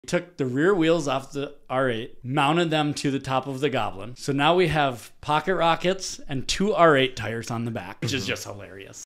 Took the rear wheels off the R8, mounted them to the top of the Goblin. So now we have pocket rockets and 2 R8 tires on the back, which is just hilarious.